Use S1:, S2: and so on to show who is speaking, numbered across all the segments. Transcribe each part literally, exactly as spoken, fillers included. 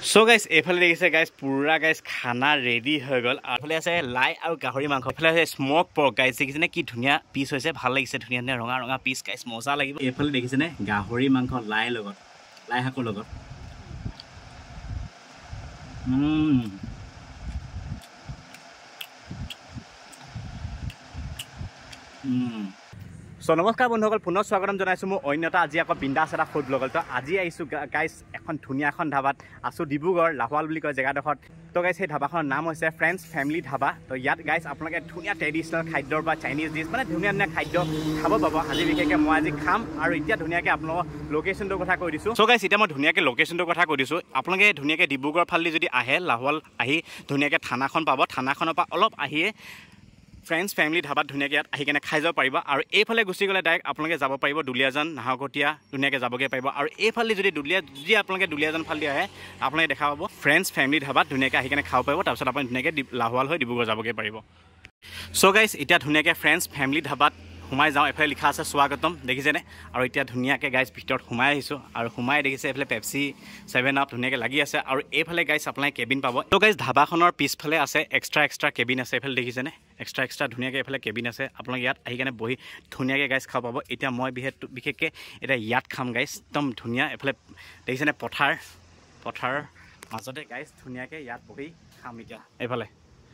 S1: So guys, এফালে দেখিছে guys পুরা guys খানা ৰেডি হৈ গল। আফালে আছে লাই আৰু গাহৰি মাংস। এফালে আছে স্মোক পৰ্ক guys, দেখিছেনে কি ধুনিয়া পিস হৈছে, ভাল লাগিছে, ধুনিয়া ধুনিয়া ৰঙা ৰঙা পিস guys, মজা লাগিব। এফালে দেখিছেনে গাহৰি মাংস লাই লগত, লাই শাকৰ লগত। উম উম So নমস্কাৰ বন্ধুসকল, পুনৰ স্বাগতম জনাইছো মই অন্যতা আজি আকৌ বিন্দাছ এটা ফুড ব্লগত। তো আজি আহিছোঁ গাইছ এখন ধুনীয়া এখন ধাবাত আছোঁ, ডিব্ৰুগড় লাহোৱাল বুলি কয় জেগাডোখৰত। তো গাইছ সেই ধাবাখনৰ নাম হৈছে ফ্ৰেণ্ডছ ফেমিলি ধাবা। তো ইয়াত গাইছ আপোনালোকে ধুনীয়া ট্ৰেডিশ্যনেল খাদ্যৰ বা চাইনিজ ডিছ মানে ধুনীয়া ধুনীয়া খাদ্য খাব পাব। আজি বিশেষকৈ মই আজি খাম আৰু এতিয়া ধুনীয়াকৈ আপোনালোকৰ লোকেশ্যনটোৰ কথা কৈ দিছোঁ। চ' গাইছ এতিয়া মই ধুনীয়াকৈ লোকেশ্যনটোৰ কথা কৈ দিছোঁ। আপোনালোকে ধুনীয়াকৈ ডিব্ৰুগড় ফালেদি যদি আহে, লাহোৱাল আহি ধুনীয়াকৈ থানাখন পাব, থানাখনৰ পৰা অলপ আহিয়ে ফ্ৰেণ্ডছ ফেমিলি ধাবাত ধুনীয়াকৈ ইয়াত আহি কেনে খাই যাব পাৰিব। আৰু এইফালে গুচি গ'লে ডাইৰেক্ট আপোনালোকে যাব পাৰিব দুলীয়াজান, নাহৰকটীয়া ধুনীয়াকৈ যাবগৈ পাৰিব। আৰু এইফালে যদি দুলীয়া যদি আপোনালোকে দুলীয়াজান ফালেদি আহে, আপোনালোকে দেখা পাব ফ্ৰেণ্ডছ ফেমিলি ধাবাত ধুনীয়াকৈ আহি কেনে খাব পাৰিব। তাৰপিছত আপুনি ধুনীয়াকৈ লাহোৱাল হৈ ডিব্ৰুগড় যাবগৈ পাৰিব। চ' গাইছ এতিয়া ধুনীয়াকৈ ফ্ৰেণ্ডছ ফেমিলি ধাবাত সোমাই যাওঁ। এফালে লিখা আছে স্বাগতম, দেখিছেনে? আৰু এতিয়া ধুনীয়াকৈ গাইছ ভিতৰত সোমাই আহিছোঁ আৰু সোমাই দেখিছে এইফালে পেপচি ছেভেন আপ ধুনীয়াকৈ লাগি আছে। আৰু এইফালে গাইছ আপোনালোকে কেবিন পাব। ত' গাইছ ধাবাখনৰ পিছফালে আছে এক্সট্ৰা এক্সট্ৰা কেবিন আছে, এইফালে দেখিছেনে? এক্সট্ৰা এক্সট্ৰা ধুনীয়াকৈ এইফালে কেবিন আছে, আপোনালোকে ইয়াত আহি কেনে বহি ধুনীয়াকৈ গাইছ খাব পাব। এতিয়া মই বিশেষ বিশেষকৈ এতিয়া ইয়াত খাম গাইছ, একদম ধুনীয়া। এইফালে দেখিছেনে পথাৰ, পথাৰৰ মাজতে গাইছ ধুনীয়াকৈ ইয়াত বহি খাম এতিয়া এইফালে।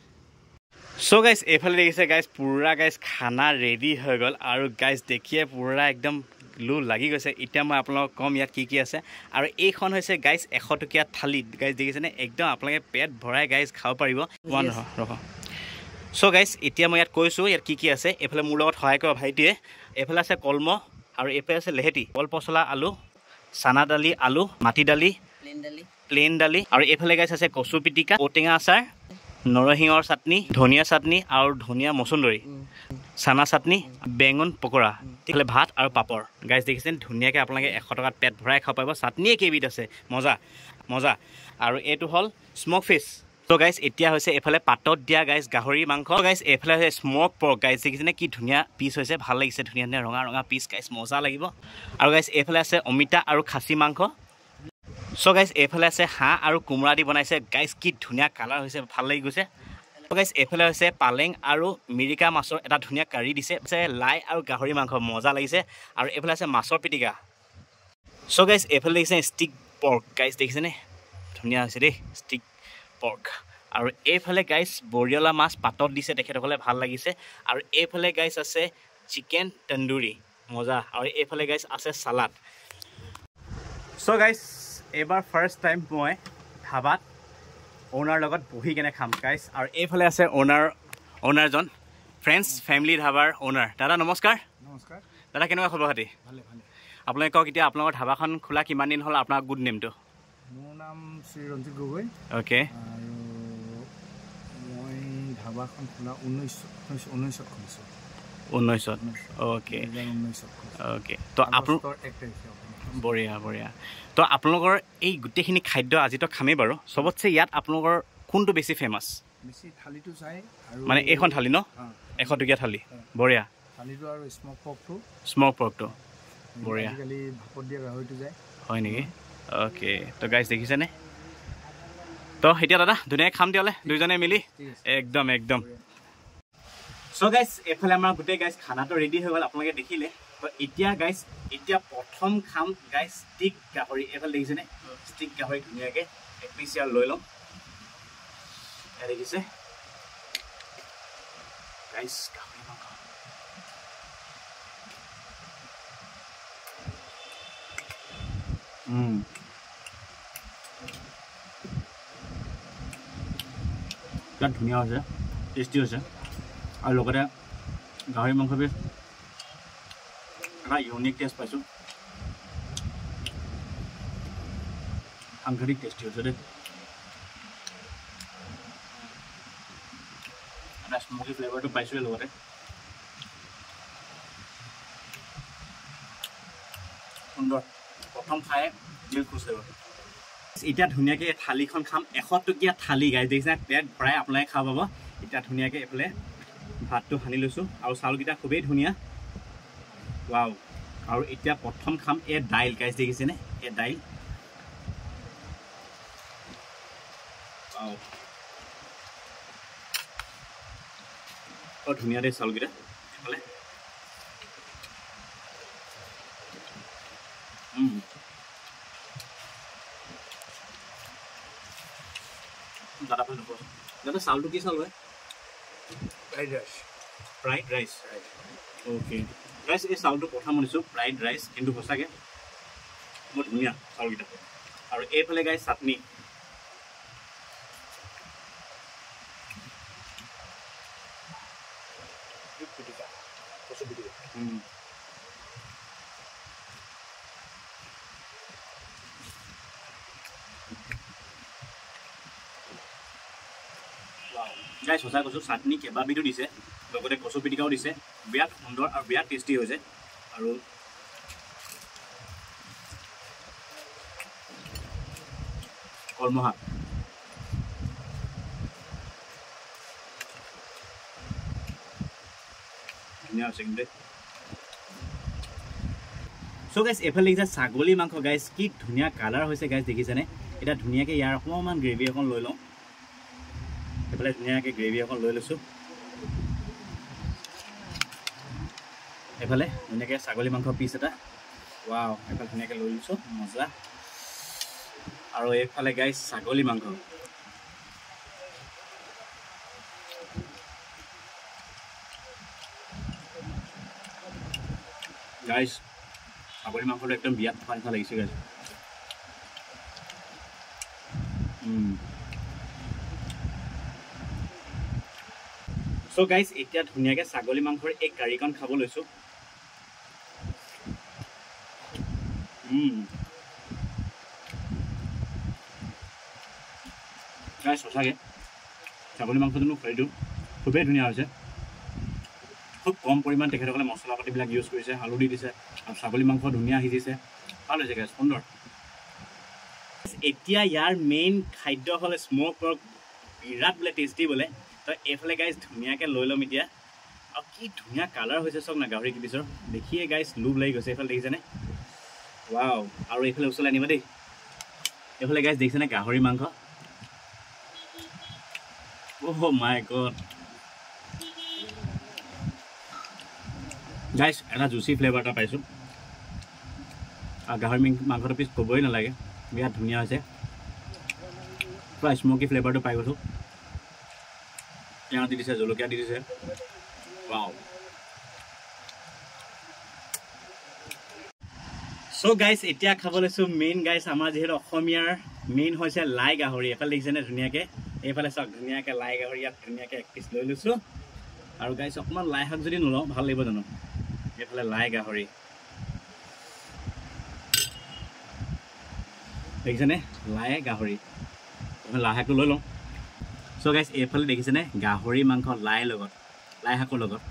S1: চ' গাইছ এইফালে দেখিছে গাইছ পুৰা গাইছ খানা ৰেডি হৈ গ'ল আৰু গাইছ দেখিয়ে পুৰা একদম লো লাগি গৈছে। এতিয়া মই আপোনালোকক ক'ম ইয়াত কি কি আছে। আৰু এইখন হৈছে গাইছ এশ টকীয়া থালি গাইছ, দেখিছেনে? একদম আপোনালোকে পেট ভৰাই গাইছ খাব পাৰিব। ওৱান ৰহ ৰহ চ' গাইছ এতিয়া মই ইয়াত কৈছোঁ ইয়াত কি কি আছে। এইফালে মোৰ লগত সহায় কৰা ভাইটিয়ে, এইফালে আছে কলম আৰু এইফালে আছে লেহেতি, কল পচলা, আলু, চানা দালি, আলু, মাটি দালি, প্লেইন দালি, আৰু এইফালে গাইছ আছে কচু পিটিকা, ঔটেঙা আচাৰ, নৰসিংহৰ চাটনি, ধনিয়া চাটনি আৰু ধনিয়া মচুন্দৰী, চানা চাটনি, বেঙুন পকোৰা, এইফালে ভাত আৰু পাপৰ। গাইছ দেখিছেনে ধুনীয়াকৈ আপোনালোকে এশ টকাত পেট ভৰাই খাব পাৰিব। চাটনিয়ে কেইবিধ আছে, মজা মজা। আৰু এইটো হ'ল স্ম'ক ফিছ। ত' গাইছ এতিয়া হৈছে এইফালে পাতত দিয়া গাইছ গাহৰি মাংস। গাইছ এইফালে হৈছে স্ম'ক পৰ্ক গাইছ, দেখিছেনে কি ধুনীয়া পিচ হৈছে, ভাল লাগিছে, ধুনীয়া ধুনীয়া ৰঙা ৰঙা পিচ গাইছ, মজা লাগিব। আৰু গাইছ এইফালে আছে অমিতা আৰু খাচী মাংস। চ' গাইছ এইফালে আছে হাঁহ আৰু কোমোৰা দি বনাইছে গাইছ, কি ধুনীয়া কালাৰ হৈছে, ভাল লাগি গৈছে। চ' গাইছ এইফালে হৈছে পালেং আৰু মিৰিকা মাছৰ এটা ধুনীয়া কাৰী দিছে, লাই আৰু গাহৰি মাংস, মজা লাগিছে। আৰু এইফালে আছে মাছৰ পিটিকা। চ' গাইছ এইফালে দেখিছে ষ্টিক পৰ্ক গাইছ, দেখিছেনে ধুনীয়া হৈছে দেই ষ্টিক পৰ্ক। আৰু এইফালে গাইছ বৰিয়লা মাছ পাতত দিছে, তেখেতসকলে ভাল লাগিছে। আৰু এইফালে গাইছ আছে চিকেন তন্দুৰী, মজা। আৰু এইফালে গাইছ আছে চালাড। চ' গাইছ এইবাৰ ফাৰ্ষ্ট টাইম মই ধাবাত অ'নাৰ লগত বহি কেনে খাম গাইছ। আৰু এইফালে আছে অ'নাৰ, অ'নাৰজন ফ্ৰেণ্ডছ ফেমিলি ধাবাৰ অ'নাৰ। দাদা নমস্কাৰ।
S2: নমস্কাৰ
S1: দাদা, কেনেকুৱা খবৰ খাতি?
S2: ভালে ভালে।
S1: আপোনালোকে কওক এতিয়া আপোনালোকৰ ধাবাখন খোলা কিমান দিন হ'ল, আপোনাৰ গুড নেমটো?
S2: মোৰ নাম শ্ৰী ৰঞ্জিত গগৈ।
S1: অ'কে।
S2: আৰু মই ধাবাখন খোলা ঊনৈছ ঊনৈছত খুলিছোঁ।
S1: ঊনৈছত অ'কে
S2: ঊনৈছত
S1: অ'কে। তো আপোনালোকৰ
S2: এক তাৰিখে
S1: বঢ়িয়া বঢ়িয়া। তো আপোনালোকৰ এই গোটেইখিনি খাদ্য আজিতো খামেই বাৰু, চবতছে ইয়াত আপোনালোকৰ কোনটো বেছি ফেমাছ?
S2: বেছি থালিটো চাই আৰু
S1: মানে এইখন থালি ন, এশ টকীয়া থালি, বঢ়িয়া।
S2: থালিটো আৰু স্ম'ক পৰ্কটো,
S1: স্ম'ক পৰ্কটো বঢ়িয়া।
S2: আজিকালি ভাপত দিয়া গাহৰিটো যায়,
S1: হয় নেকি? অ'কে। তো গাইছ দেখিছেনে? তো এতিয়া দাদা ধুনীয়াকৈ খাম দিয়লে দুইজনে মিলি, একদম একদম। চ' গাইছ এইফালে আমাৰ গোটেই গাইছ খানাটো ৰেডি হৈ গ'ল, আপোনালোকে দেখিলে। তো এতিয়া গাইছ এতিয়া প্ৰথম খাম গাইছ ষ্টিক গাহৰি। এইফালে দেখিছেনে ষ্টিক গাহৰি, ধুনীয়াকৈ এক পিচ ইয়াৰ লৈ ল'ম। দেখিছে গাইছ গাহৰি মাংস, বিৰাট ধুনীয়া হৈছে, টেষ্টি হৈছে। আৰু লগতে গাহৰি মাংস পিচ এটা ইউনিক টেষ্ট পাইছোঁ, সাংঘাতিক টেষ্টি হৈছে দেই। এটা স্মকি ফ্লেভাৰটো পাইছোঁৱে, লগতে সুন্দৰ। প্ৰথম খাই দিল খুচ হৈ গ'ল। এতিয়া ধুনীয়াকৈ থালিখন খাম, এশ টকীয়া থালি গাইছ, দেখিছে পেট ভৰাই আপোনালোকে খাব পাব। এতিয়া ধুনীয়াকৈ এইফালে ভাতটো সানি লৈছোঁ আৰু চাউলকেইটা খুবেই ধুনীয়া, ৱাও। আৰু এতিয়া প্ৰথম খাম এই দাইল গাইছ, দেখিছেনে এই দাইল, Wow. Oh, dhuniya de salgida. Vale. Hmm. Dada pun apa? Dada sal tu kis sal hai?
S2: Fried rice.
S1: Fried rice.
S2: Right.
S1: Okay. Guys, এই চাউলটো প্ৰথম শুনিছোঁ ফ্ৰাইড ৰাইচ কিন্তু সঁচাকৈ বহুত ধুনীয়া চাউলকেইটা আৰু এইফালে গাইছ চাটনি গাইছ সঁচা কৈছোঁ চাটনি কেইবাবিধো দিছে লগতে কচু পিটিকাও দিছে বিৰাট সুন্দৰ আৰু বিৰাট টেষ্টি হৈছে আৰু কলমহা ধুনীয়া হৈছে কিন্তু চ' গাইছ এইফালে দেখিছে ছাগলী মাংস গাইছ কি ধুনীয়া কালাৰ হৈছে গাইছ দেখিছেনে এতিয়া ধুনীয়াকৈ ইয়াৰ অকণমান গ্ৰেভি এখন লৈ লওঁ এইফালে ধুনীয়াকৈ গ্ৰেভি এখন লৈ লৈছোঁ এইফালে ধুনীয়াকৈ ছাগলী মাংস পিচ এটা ৱাও এইফালে ধুনীয়াকৈ লৈ লৈছোঁ মজা আৰু এইফালে গাইছ ছাগলী মাংস গাইছ ছাগলী মাংসটো একদম বিয়াত খোৱা নিচিনা লাগিছে গাইছ চ' গাইছ এতিয়া ধুনীয়াকৈ ছাগলী মাংসৰ এই কাৰীকণ খাব লৈছোঁ গাইছ সঁচাকৈ ছাগলী মাংসটো মোক খাই দিওঁ খুবেই ধুনীয়া হৈছে খুব কম পৰিমাণ তেখেতসকলে মছলা পাতিবিলাক ইউজ কৰিছে হালধি দিছে আৰু ছাগলী মাংস ধুনীয়া সিজিছে ভাল হৈছে গাইছ সুন্দৰ এতিয়া ইয়াৰ মেইন খাদ্য হ'লে স্ম'ক পৰ্ক বিৰাট বোলে টেষ্টি বোলে তো এইফালে গাইছ ধুনীয়াকৈ লৈ ল'ম এতিয়া আৰু কি ধুনীয়া কালাৰ হৈছে চাওক না গাহৰি পিছৰ দেখিয়ে গাইছ লোভ লাগি গৈছে এইফালে দেখিছেনে ৱাও আৰু এইফালে ওচৰলৈ আনিবা দেই এইফালে গাইছ দেখিছেনে গাহৰি মাংস অহ মাই গড গাইছ এটা জুচি ফ্লেভাৰ এটা পাইছোঁ আৰু গাহৰি মাংসটো পিছ ক'বই নালাগে বিৰাট ধুনীয়া হৈছে পূৰা স্ম'কি ফ্লেভাৰটো পাই গৈছোঁ পিঁয়াজ দি দিছে জলকীয়া দি দিছে ৱাও চ' গাইছ এতিয়া খাব লৈছোঁ মেইন গাইছ আমাৰ যিহেতু অসমীয়াৰ মেইন হৈছে লাই গাহৰি এইফালে দেখিছেনে ধুনীয়াকৈ এইফালে চাওক ধুনীয়াকৈ লাই গাহৰি ইয়াত ধুনীয়াকৈ এক পিচ লৈ লৈছোঁ আৰু গাইছ অকণমান লাই শাক যদি নলওঁ ভাল লাগিব জানো এইফালে লাই গাহৰি দেখিছেনে লাই গাহৰি এইফালে লাই শাকটো লৈ লওঁ চ' গাইছ এইফালে দেখিছেনে গাহৰি মাংস লাই লগত লাই শাকৰ লগত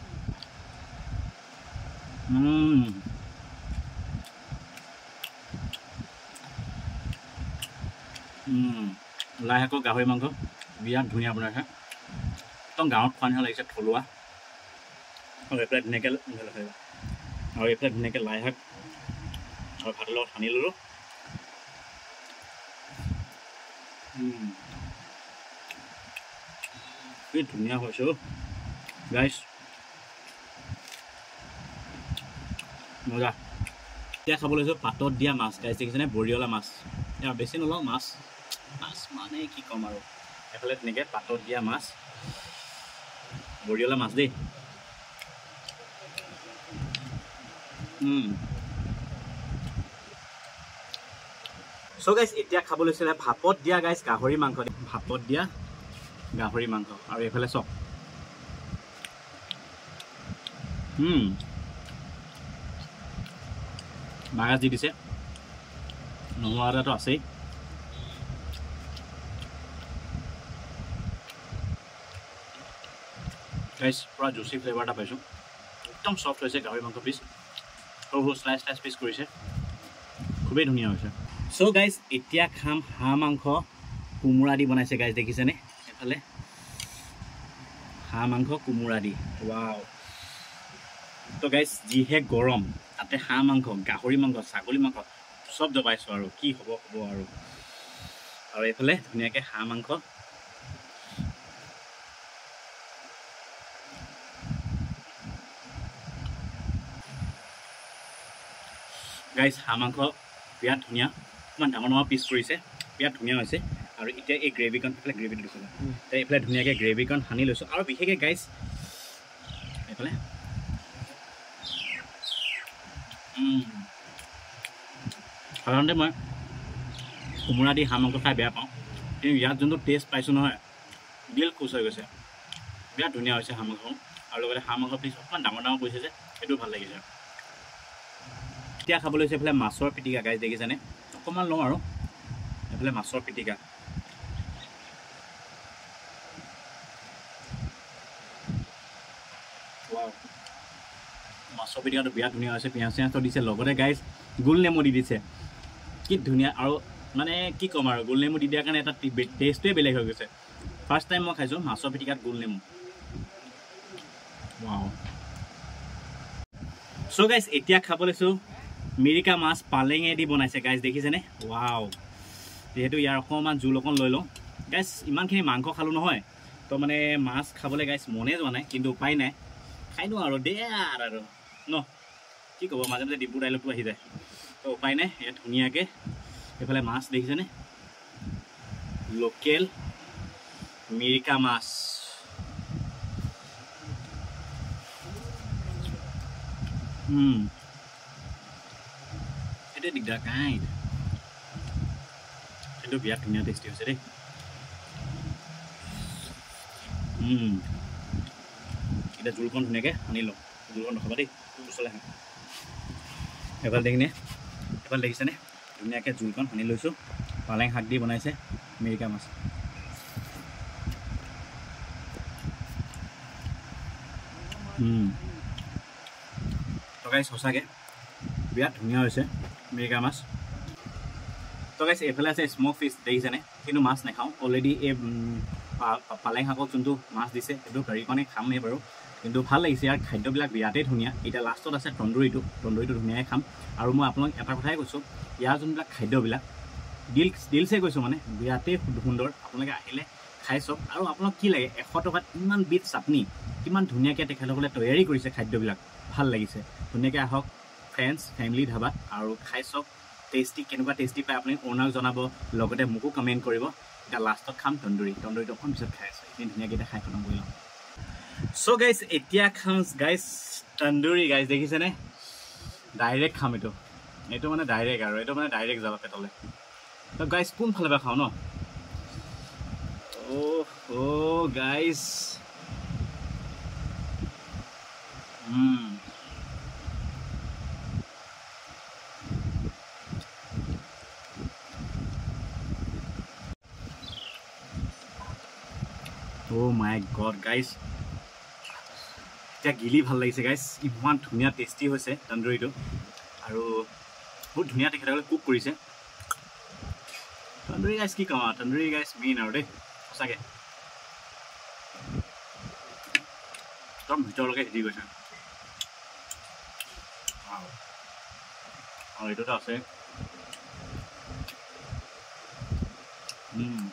S1: লাই শাকৰ গাহৰি মাংস বিৰাট ধুনীয়া বনাইছে একদম গাঁৱত খোৱা নিচিনা লাগিছে থলুৱা আৰু এইফালে ধুনীয়াকৈ আৰু এইফালে ধুনীয়াকৈ লাই শাক আৰু ভাতৰ লগত সানি ল'লোঁ কি ধুনীয়া হৈছে গাইছ মজা এতিয়া খাব লৈছোঁ পাতত দিয়া মাছ গাইছ দেখিছেনে বৰিয়লা মাছ এতিয়া বেছি নলওঁ মাছ মাছ মানে কি ক'ম আৰু এইফালে তেনেকৈ পাতত দিয়া মাছ বৰিয়লা মাছ দেই চ' গাইছ এতিয়া খাব লৈছিলে ভাপত দিয়া গাইছ গাহৰি মাংস ভাপত দিয়া গাহৰি মাংস আৰু এইফালে চক বাগাজ দি দিছে নহৰু আদাটো আছেই গাইছ পূৰা জুচি ফ্লেভাৰ এটা পাইছোঁ একদম চফ্ট হৈছে গাহৰি মাংস পিচ সৰু সৰু শ্লাইচ শ্লাইচ পিচ কৰিছে খুবেই ধুনীয়া হৈছে চ' গাইছ এতিয়া খাম হাঁহ মাংস কোমোৰা দি বনাইছে গাইছ দেখিছেনে এইফালে হাঁহ মাংস কোমোৰা দি ৱাও তো গাইছ যিহে গৰম তাতে হাঁহ মাংস গাহৰি মাংস ছাগলী মাংস চব জবাইছোঁ আৰু কি হ'ব হ'ব আৰু আৰু এইফালে ধুনীয়াকৈ হাঁহ মাংস গাইজ হাঁহ মাংস বিৰাট ধুনীয়া ইমান ডাঙৰ ডাঙৰ পিচ কৰিছে বিৰাট ধুনীয়া হৈছে আৰু এতিয়া এই গ্ৰেভিকণ এইফালে গ্ৰেভিটো দিছোঁ এতিয়া এইফালে ধুনীয়াকৈ গ্ৰেভিকণ সানি লৈছোঁ আৰু বিশেষকৈ গাইজ এইফালে সাধাৰণতে মই কোমোৰা দি হাঁহ মাংস খাই বেয়া পাওঁ কিন্তু ইয়াত যোনটো টেষ্ট পাইছোঁ নহয় দিল খুচ হৈ গৈছে বিৰাট ধুনীয়া হৈছে হাঁহ মাংস আৰু লগতে হাঁহ মাংস পিচ অকণমান ডাঙৰ ডাঙৰ কৰিছে যে সেইটো ভাল লাগিছে এতিয়া খাবলৈ হৈছে এইফালে মাছৰ পিটিকা গাইজ দেখিছেনে অকণমান লওঁ আৰু এইফালে মাছৰ পিটিকা মাছৰ পিটিকাটো বিৰাট ধুনীয়া হৈছে পিঁয়াজ চিয়াজটো দিছে লগতে গাইজ গোল নেমু দি দিছে কি ধুনীয়া আৰু মানে কি ক'ম আৰু গোল নেমু দি দিয়াৰ কাৰণে এটা টেষ্টটোৱে বেলেগ হৈ গৈছে ফাৰ্ষ্ট টাইম মই খাইছোঁ মাছৰ পিটিকাত গোল নেমু ৱাও চ' গাইজ এতিয়া খাব লৈছোঁ মিৰিকা মাছ পালেঙেদি বনাইছে গাইজ দেখিছেনে ৱাও যিহেতু ইয়াৰ অকণমান জোল অকণ লৈ লওঁ গাইজ ইমানখিনি মাংস খালোঁ নহয় তো মানে মাছ খাবলৈ গাইজ মনে যোৱা নাই কিন্তু উপায় নাই খাই দিওঁ আৰু দে আৰু ন কি ক'ব মাজে মাজে ডিব্ৰু ডাইলগটো আহি যায় তো উপায় নাই ইয়াত ধুনীয়াকৈ এইফালে মাছ দেখিছেনে লোকেল মিৰিকা মাছ এইটোৱে দিগদাৰ কাই সেইটো বিৰাট ধুনীয়া টেষ্টি হৈছে দেই এতিয়া জোলকণ ধুনীয়াকৈ সানি লওঁ জোলকণ নখাবা দেই ওচৰলৈ আহা এফালে দেখিনে এফালে দেখিছেনে ধুনীয়াকৈ জোলকণ সানি লৈছোঁ পালেং শাক দি বনাইছে মিৰিকা মাছ তো গাইজ সঁচাকৈ বিৰাট ধুনীয়া হৈছে মিৰিকা মাছ তো গাইজ এইফালে আছে স্মক ফিছ দেখিছেনে কিন্তু মাছ নাখাওঁ অলৰেডি এই পালেং শাকত যোনটো মাছ দিছে সেইটো কাৰীকণে খামেই বাৰু কিন্তু ভাল লাগিছে ইয়াৰ খাদ্যবিলাক বিৰাটেই ধুনীয়া এতিয়া লাষ্টত আছে তন্দুৰীটো তন্দুৰীটো ধুনীয়াকৈ খাম আৰু মই আপোনাক এটা কথাই কৈছোঁ ইয়াৰ যোনবিলাক খাদ্যবিলাক ডিল ডিলছে কৈছোঁ মানে বিৰাটেই সুন্দৰ আপোনালোকে আহিলে খাই চাওক আৰু আপোনাক কি লাগে এশ টকাত ইমান বিধ চাটনি কিমান ধুনীয়াকৈ তেখেতসকলে তৈয়াৰী কৰিছে খাদ্যবিলাক ভাল লাগিছে ধুনীয়াকৈ আহক ফ্ৰেণ্ডছ ফেমিলি ধাবাত আৰু খাই চাওক টেষ্টি কেনেকুৱা টেষ্টি পায় আপুনি অ'নাৰক জনাব লগতে মোকো কমেণ্ট কৰিব এতিয়া লাষ্টত খাম তন্দুৰী তন্দুৰীটো অকণ পিছত খাই আছোঁ এইখিনি ধুনীয়াকৈ এতিয়া খাই খতম কৰি লওঁ চ' গাইজ এতিয়া খাম গাইজ তন্দুৰী গাইজ দেখিছেনে ডাইৰেক্ট খাম এইটো এইটো মানে ডাইৰেক্ট আৰু এইটো মানে ডাইৰেক্ট যাব পেটলৈ তো গাইজ কোনফালে পৰা খাওঁ ন oh' oh' guys oh' my god guys এতিয়া গিলি ভাল লাগিছে গাইজ ইমান ধুনীয়া টেষ্টি হৈছে তন্দুৰীটো আৰু বহুত ধুনীয়া তেখেতসকলে কুক কৰিছে তন্দুৰী গাইজ কি ক'ম আৰু তন্দুৰী গাইজ মেইন আৰু দেই সঁচাকৈ একদম ভিতৰলৈকে সিজি গৈছে আৰু এইটোতো আছে